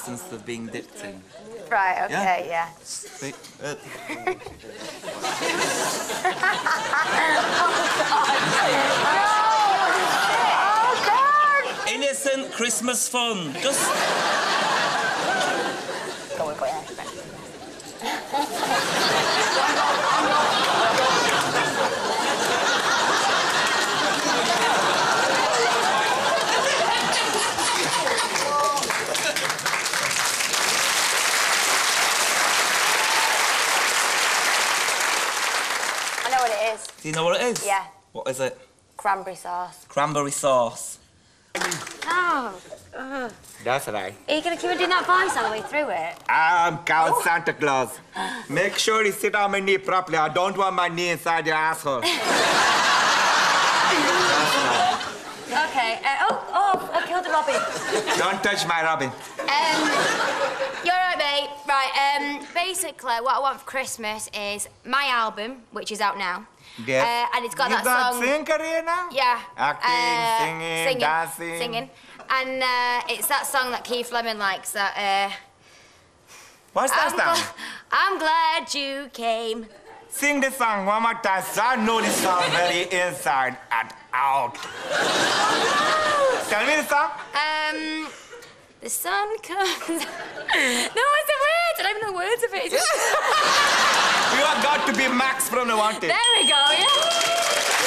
substance they're being dipped in. Right, okay, yeah. Innocent Christmas fun. Just... Go on. I know what it is. Do you know what it is? Yeah. What is it? Cranberry sauce. Cranberry sauce. Oh. That's right. Are you going to keep on doing that voice all the way through it? I'm Count Santa Claus. Make sure you sit on my knee properly. I don't want my knee inside your asshole. Okay. I killed a robin. Don't touch my Robin. You're right, mate. Right, basically, what I want for Christmas is my album, which is out now. Yeah. And it's got you that got song... sing career now? Yeah. Acting, singing, dancing. Singing. And it's that song that Keith Lemon likes, that, What's that song? I'm glad you came. Sing the song one more time, so I know this song very inside and out. Tell me the song. The sun comes... No, it's the words. I don't even know the words of it. You have got to be Max from the Wanted. There we go, yeah.